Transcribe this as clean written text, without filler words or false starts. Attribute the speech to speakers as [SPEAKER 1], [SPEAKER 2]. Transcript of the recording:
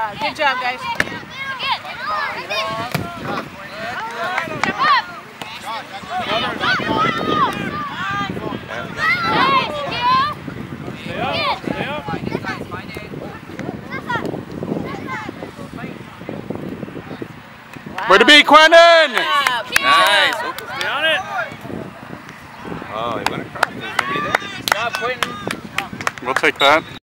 [SPEAKER 1] Yeah, good job, guys.
[SPEAKER 2] Where to be, Quentin?
[SPEAKER 3] Nice.
[SPEAKER 4] Stay on it.
[SPEAKER 3] Oh, he went across. There's nobody there.
[SPEAKER 4] Stop, Quentin.
[SPEAKER 2] We'll take that.